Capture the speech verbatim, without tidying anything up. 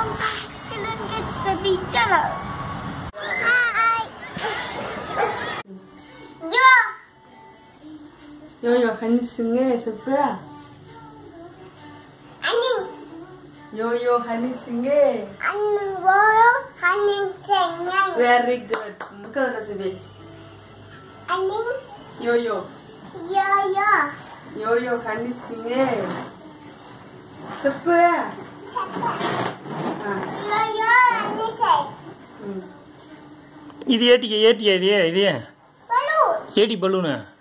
Children gets baby channel. Hi. Yo. Yo yo khani singe sepra. Ani. Yo yo khani singe. Ani yo khani singe. Very good. Muka kasih. Ani. Yo yo. Yo yo. Yo yo khani singe. Sepra. Yo yo ani say. இது ஏட்டி ஏட்டியா இது இது Balloon. ஏட்டி பலூனா